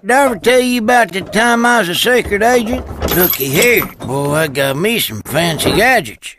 Did I ever tell you about the time I was a secret agent? Looky here, boy, I got me some fancy gadgets.